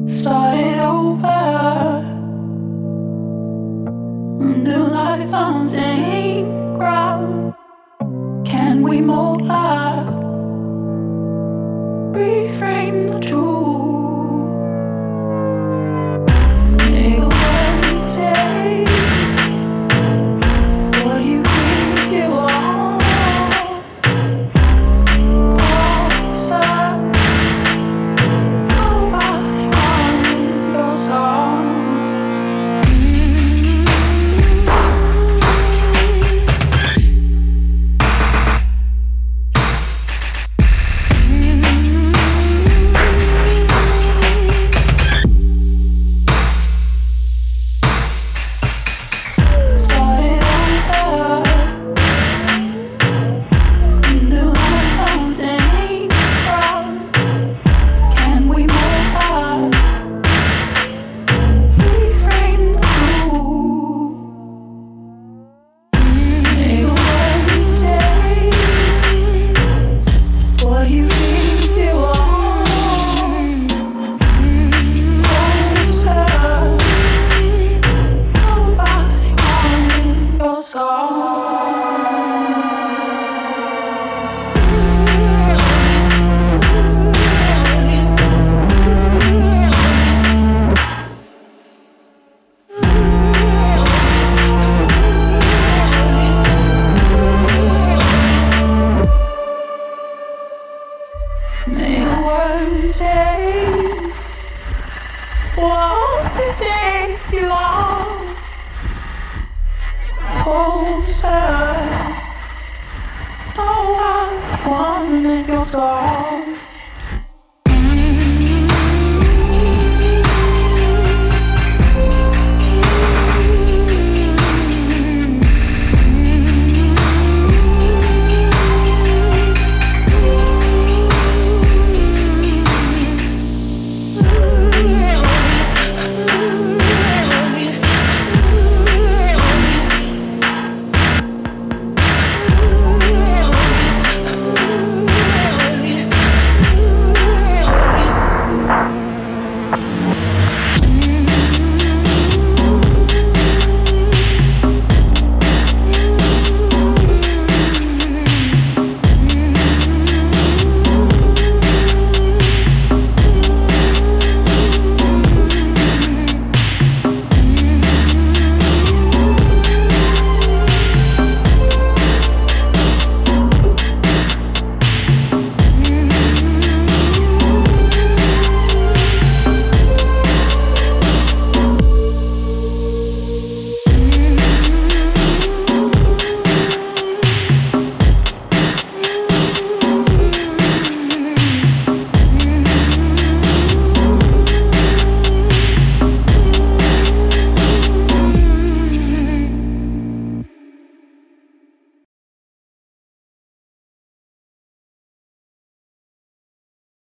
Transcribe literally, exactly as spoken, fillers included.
Start it over. A new life on same ground. Can we mold up? Reframe the truth. Make a world take what you think you want. Closer. Nobody wants your song. May a word say what you think you are. Closer. No, I wanted your song.